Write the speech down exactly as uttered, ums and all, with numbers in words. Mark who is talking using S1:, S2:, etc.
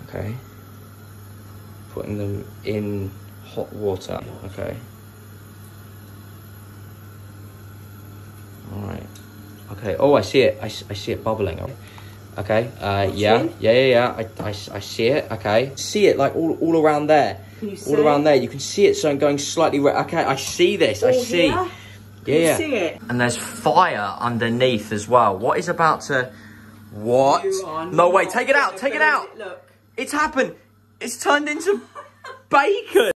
S1: Okay. Putting them in hot water. Okay. All right. Okay. Oh, I see it. I, I see it bubbling. Okay. Uh, yeah. Yeah, yeah, yeah. I, I, I see it. Okay. See it like all, all around there.
S2: Can you see
S1: all around
S2: it?
S1: there. You can see it. So I'm going slightly red. Okay. I see this. I
S2: All
S1: see.
S2: here? Can
S1: Yeah.
S2: you see it?
S1: And there's fire underneath as well. What is about to... What? No, wait. Take it out. Take it out.
S2: Look.
S1: It's happened. It's turned into bacon.